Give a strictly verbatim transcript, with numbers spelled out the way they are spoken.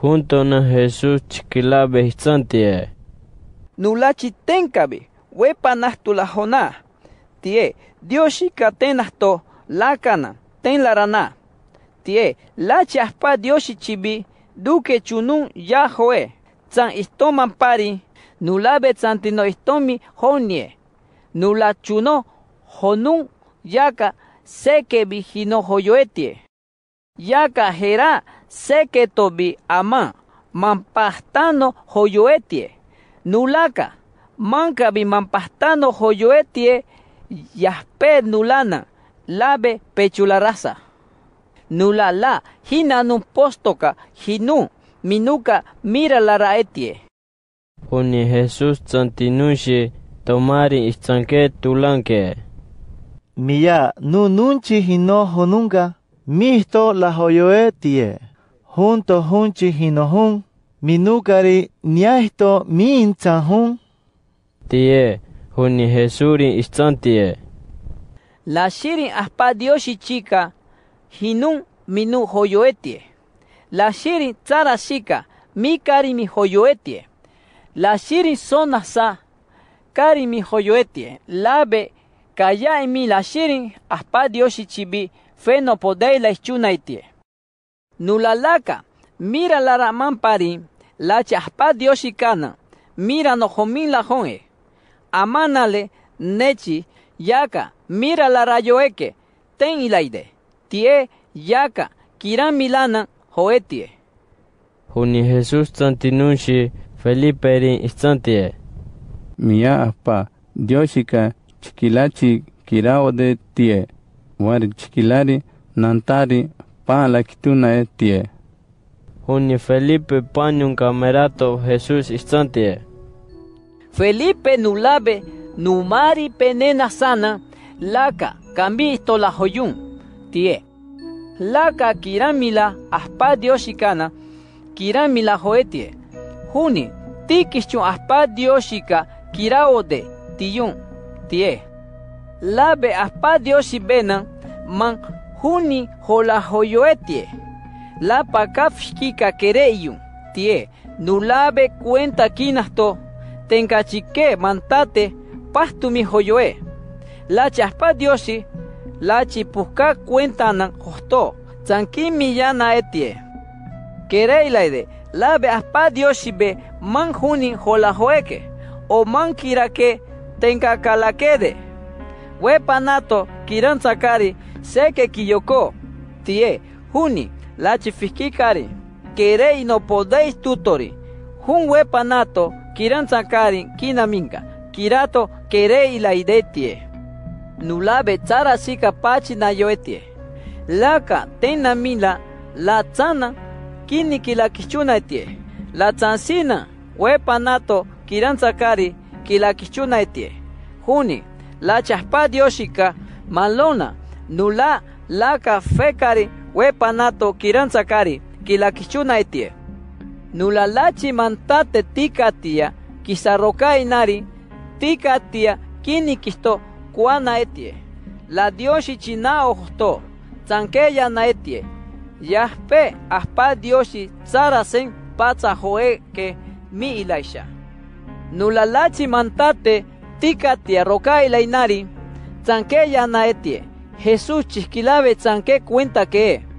Junto na Jesús chiquilabe itzantie. Nulachi tenkabe, wepa nahtula jona. Tie, Dioshi katenahto lakana, ten larana. Tie, lachi aspa Dioshi chibi, duke chunun ya joe. Tsan istoman pari, nulabe tsantino istomi honie. Nula chuno honun yaka seke vigino joyoetie. Yaka jera seke tobi ama, mampastano joyoetie. Nulaka, manka bi mampastano joyoetie, yaspe nulana, labe pechularasa. Nulala, hinanun postoka, hinu, minuka mira laraetie. Huni Jesús tsantinushi tomari itzanke tulanke. Mia nu nunchi hino honunga, misto la joyoetie. Junto hunchi hinohun, minukari niasto mintzahun. Tie, huni Jesuri itzantie. La shirin aspa Dioshi chica, hinun minu joyoetie. La shirin tsara shika, mi kari mi joyoetie. La shirin sonasa, kari mi joyoetie. Labe, kaya en mi la shirin aspa Dioshi chibi, feno podei la ischunaitie. Nulalaka, mira la raman pari, la chaspa Dioshi kana, mira no jomin la joe. Amanale, nechi, yaka, mira la rayoeke, ten ilaide. Tie, yaka, kiran milana, joetie. Huni Jesús tsantinushi Felipe rin itzantie. Mia aspa Dioshika chikilachi kirao de tie. Wari chikilari nantari pa la kituna e tie. Huni Felipe panyun camerato Jesús itzantie. Felipe nulabe, numari penena sana, laka, cambisto la joyun, tie. Laka kiramila aspa Dioshikana, kiramila joetie. Huni, tikishchun aspa Dioshika kiraode, tiyun, tie. Labe aspa Dioshi bena, man huni hola joyoetie. La pakafshkika kereyun, tie. Nulabe cuenta kinasto, tenkachike mantate, pastu mi joyoe. La chaspa Dioshi, la chipuka cuentanan hosto, zankin millana etie. Kereilaide, labe aspa Dioshi be man huni hola joeke, o man kirake tenka kalakede. Wepanato kiran sakari seke kiyoko, tie, huni, la chifikikari, kerei no podeis tutori, hun wepanato kiran sakari kinaminka, kirato kerei la idetie. Nulabe tsara sika pachi na yoetie. Laka tena mila la tsana kini kila kichuna etie. La tsansina wepanato kiran sakari kila kichuna etie. Huni la chaspa Dioshika malona nula laka fekari wepanato kiran sakari kila kichuna etie. Nula lachi mantate tikatia kisaroka inari tikatia kini kisto kuana etie. La Dioshi china ojosto, zankeya na etie. Yahpe aspa Dioshi tsarasen patsa joe ke mi ilaisha. Nulalachi mantate tikatia roka ilainari, zankeya na etie. Jesús chiskilabe zanke cuenta que